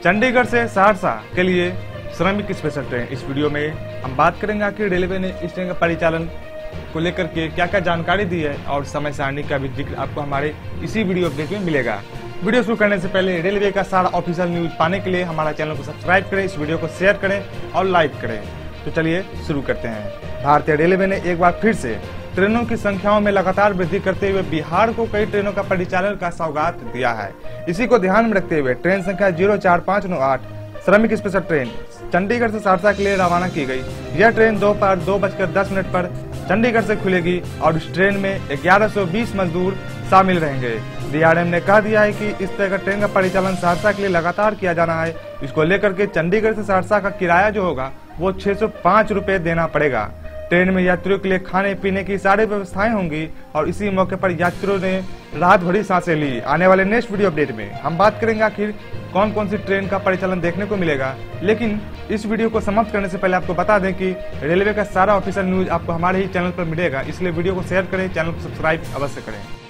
चंडीगढ़ से सहरसा के लिए श्रमिक स्पेशल ट्रेन। इस वीडियो में हम बात करेंगे कि रेलवे ने इस ट्रेन का परिचालन को लेकर के क्या क्या जानकारी दी है और समय सारणी का भी जिक्र आपको हमारे इसी वीडियो अपडेट में मिलेगा। वीडियो शुरू करने से पहले रेलवे का सारा ऑफिशियल न्यूज पाने के लिए हमारा चैनल को सब्सक्राइब करें, इस वीडियो को शेयर करें और लाइक करें। तो चलिए शुरू करते हैं। भारतीय रेलवे ने एक बार फिर से ट्रेनों की संख्याओं में लगातार वृद्धि करते हुए बिहार को कई ट्रेनों का परिचालन का सौगात दिया है। इसी को ध्यान में रखते हुए ट्रेन संख्या 04598 श्रमिक स्पेशल ट्रेन चंडीगढ़ से सहरसा के लिए रवाना की गई। यह ट्रेन दोपहर 2:10 पर चंडीगढ़ से खुलेगी और इस ट्रेन में 1120 मजदूर शामिल रहेंगे। डीआरएम ने कह दिया है कि इस तरह का ट्रेन का परिचालन सहरसा के लिए लगातार किया जाना है। इसको लेकर के चंडीगढ़ से सहरसा का किराया जो होगा वो 605 रुपए देना पड़ेगा। ट्रेन में यात्रियों के लिए खाने पीने की सारी व्यवस्थाएं होंगी और इसी मौके पर यात्रियों ने राहत भरी सांसें ली। आने वाले नेक्स्ट वीडियो अपडेट में हम बात करेंगे आखिर कौन कौन सी ट्रेन का परिचालन देखने को मिलेगा। लेकिन इस वीडियो को समाप्त करने से पहले आपको बता दें कि रेलवे का सारा ऑफिशियल न्यूज आपको हमारे ही चैनल पर मिलेगा, इसलिए वीडियो को शेयर करें, चैनल को सब्सक्राइब अवश्य करें।